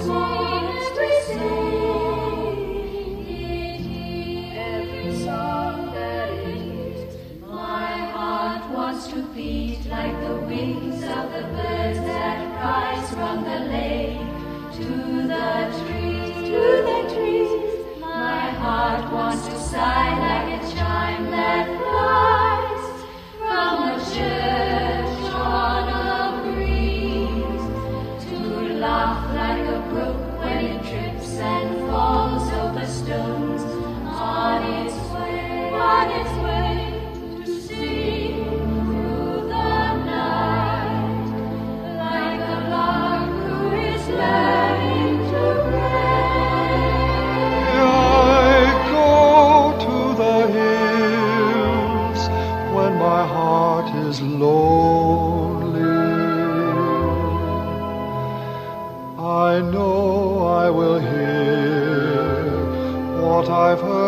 To beat like the wings of the birds that rise from the lake. To the trees, my heart wants to sigh like a chime that flies from a church on a breeze. To laugh like a brook when it trips and falls over stones on its way to sing. My heart is lonely. I know I will hear what I've heard